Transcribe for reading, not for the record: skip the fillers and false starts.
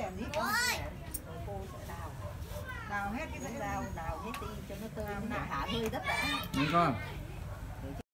làm gì con? Rồi cô sẽ đào hết cái rễ, đào hết đi cho nó tơi, nó hạ hơi đất đã. Đúng không?